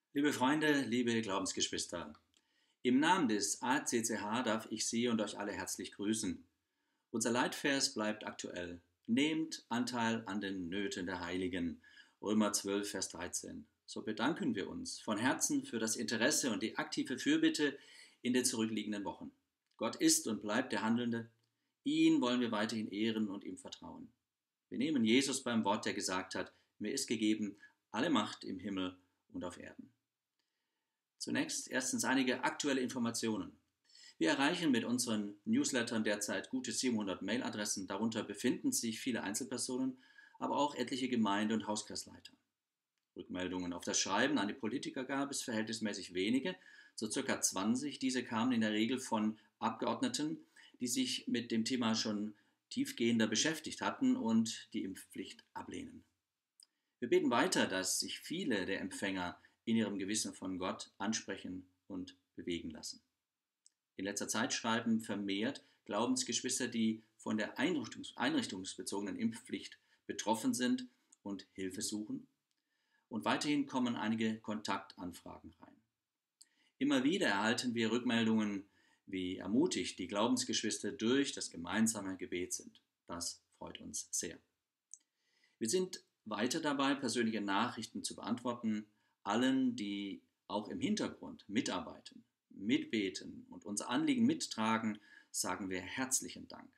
Liebe Freunde, liebe Glaubensgeschwister, im Namen des ACCH darf ich Sie und euch alle herzlich grüßen. Unser Leitvers bleibt aktuell. Nehmt Anteil an den Nöten der Heiligen. Römer 12, Vers 13. So bedanken wir uns von Herzen für das Interesse und die aktive Fürbitte in den zurückliegenden Wochen. Gott ist und bleibt der Handelnde. Ihn wollen wir weiterhin ehren und ihm vertrauen. Wir nehmen Jesus beim Wort, der gesagt hat, mir ist gegeben alle Macht im Himmel und auf Erden. Zunächst erstens einige aktuelle Informationen. Wir erreichen mit unseren Newslettern derzeit gute 700 Mailadressen, darunter befinden sich viele Einzelpersonen, aber auch etliche Gemeinde- und Hauskreisleiter. Rückmeldungen auf das Schreiben an die Politiker gab es verhältnismäßig wenige, so circa 20. Diese kamen in der Regel von Abgeordneten, die sich mit dem Thema schon tiefgehender beschäftigt hatten und die Impfpflicht ablehnen. Wir beten weiter, dass sich viele der Empfänger in ihrem Gewissen von Gott ansprechen und bewegen lassen. In letzter Zeit schreiben vermehrt Glaubensgeschwister, die von der einrichtungsbezogenen Impfpflicht betroffen sind und Hilfe suchen. Und weiterhin kommen einige Kontaktanfragen rein. Immer wieder erhalten wir Rückmeldungen, wie ermutigt die Glaubensgeschwister durch das gemeinsame Gebet sind. Das freut uns sehr. Wir sind weiter dabei, persönliche Nachrichten zu beantworten. Allen, die auch im Hintergrund mitarbeiten, mitbeten und unser Anliegen mittragen, sagen wir herzlichen Dank.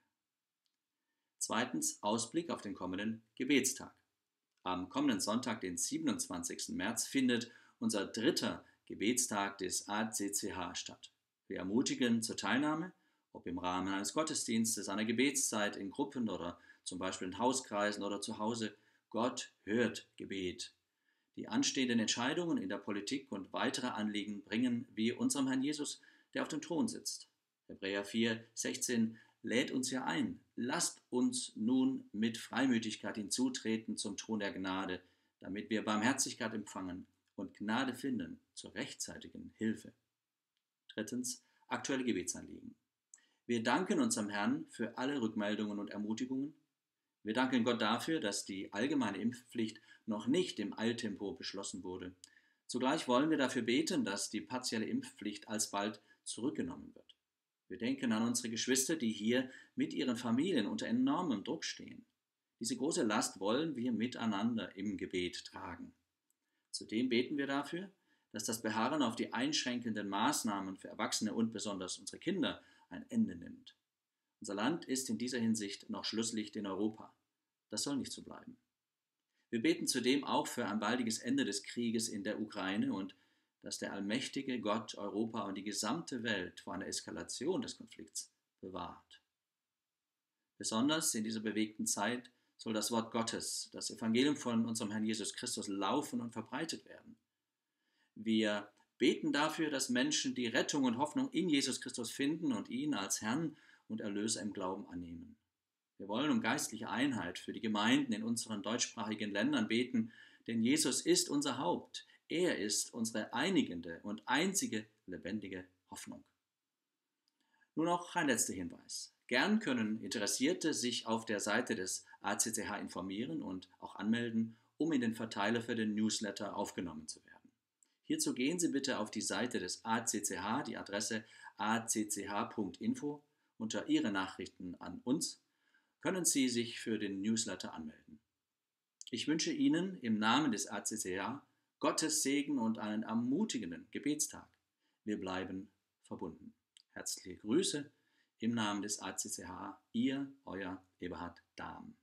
Zweitens, Ausblick auf den kommenden Gebetstag. Am kommenden Sonntag, den 27. März, findet unser dritter Gebetstag des ACCH statt. Wir ermutigen zur Teilnahme, ob im Rahmen eines Gottesdienstes, einer Gebetszeit in Gruppen oder zum Beispiel in Hauskreisen oder zu Hause. Gott hört Gebet. Die anstehenden Entscheidungen in der Politik und weitere Anliegen bringen wir unserem Herrn Jesus, der auf dem Thron sitzt. Hebräer 4, 16 lädt uns hier ein. Lasst uns nun mit Freimütigkeit hinzutreten zum Thron der Gnade, damit wir Barmherzigkeit empfangen und Gnade finden zur rechtzeitigen Hilfe. Drittens, aktuelle Gebetsanliegen. Wir danken unserem Herrn für alle Rückmeldungen und Ermutigungen. Wir danken Gott dafür, dass die allgemeine Impfpflicht noch nicht im Eiltempo beschlossen wurde. Zugleich wollen wir dafür beten, dass die partielle Impfpflicht alsbald zurückgenommen wird. Wir denken an unsere Geschwister, die hier mit ihren Familien unter enormem Druck stehen. Diese große Last wollen wir miteinander im Gebet tragen. Zudem beten wir dafür, dass das Beharren auf die einschränkenden Maßnahmen für Erwachsene und besonders unsere Kinder ein Ende nimmt. Unser Land ist in dieser Hinsicht noch Schlusslicht in Europa. Das soll nicht so bleiben. Wir beten zudem auch für ein baldiges Ende des Krieges in der Ukraine und dass der allmächtige Gott Europa und die gesamte Welt vor einer Eskalation des Konflikts bewahrt. Besonders in dieser bewegten Zeit soll das Wort Gottes, das Evangelium von unserem Herrn Jesus Christus, laufen und verbreitet werden. Wir beten dafür, dass Menschen die Rettung und Hoffnung in Jesus Christus finden und ihn als Herrn und Erlöser im Glauben annehmen. Wir wollen um geistliche Einheit für die Gemeinden in unseren deutschsprachigen Ländern beten, denn Jesus ist unser Haupt. Er ist unsere einigende und einzige lebendige Hoffnung. Nun noch ein letzter Hinweis. Gern können Interessierte sich auf der Seite des ACCH informieren und auch anmelden, um in den Verteiler für den Newsletter aufgenommen zu werden. Hierzu gehen Sie bitte auf die Seite des ACCH, die Adresse acch.info. Unter Ihre Nachrichten an uns können Sie sich für den Newsletter anmelden. Ich wünsche Ihnen im Namen des ACCH Gottes Segen und einen ermutigenden Gebetstag. Wir bleiben verbunden. Herzliche Grüße im Namen des ACCH, Ihr, euer Eberhard Dahm.